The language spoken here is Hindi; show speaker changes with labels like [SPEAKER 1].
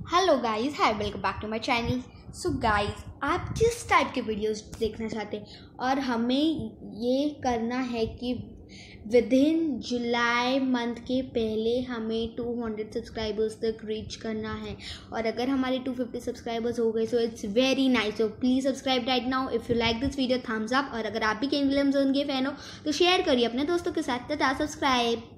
[SPEAKER 1] Hello guys, hi, welcome back to my channel. So guys, आप किस टाइप के वीडियोस देखना चाहते हैं और हमें ये करना है कि विद इन जुलाई मंथ के पहले हमें 200 सब्सक्राइबर्स तक रीच करना है। और अगर हमारे 250 सब्सक्राइबर्स हो गए so it's very nice. So please subscribe right now. If you like this video, thumbs up. और अगर आप भी केन विलियमसन के फैन हो तो शेयर करिए अपने दोस्तों के साथ। सब्सक्राइब।